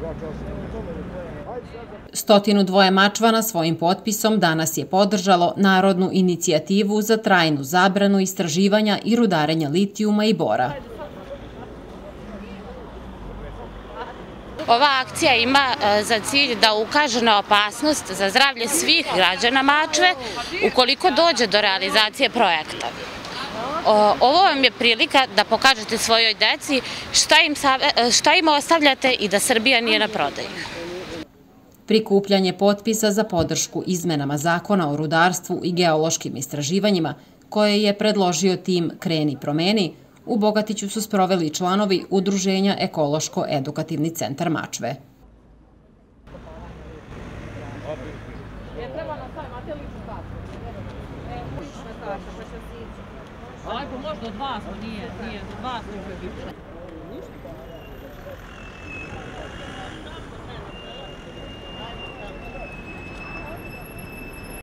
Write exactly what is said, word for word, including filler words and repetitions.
Stotinu dvoje Mačvana svojim potpisom danas je podržalo narodnu inicijativu za trajnu zabranu istraživanja i rudarenja litijuma i bora. Ova akcija ima za cilj da ukaže na opasnost za zdravlje svih građana Mačve ukoliko dođe do realizacije projekta. Ovo vam je prilika da pokažete svojoj deci šta im ostavljate i da Srbija nije na prodaju. Prikupljanje potpisa za podršku izmenama Zakona o rudarstvu i geološkim istraživanjima, koje je predložio tim Kreni promeni, u Bogatiću su sproveli članovi Udruženja Ekološko-edukativni centar Mačve. Ajde, možda od vas, nije, nije, od vas.